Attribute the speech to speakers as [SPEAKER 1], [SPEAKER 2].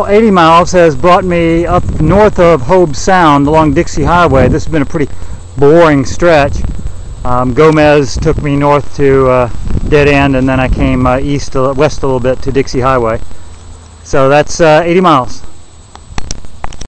[SPEAKER 1] 80 miles has brought me up north of Hobe Sound along Dixie Highway. This has been a pretty boring stretch. Gomez took me north to Dead End, and then I came west a little bit to Dixie Highway. So that's 80 miles.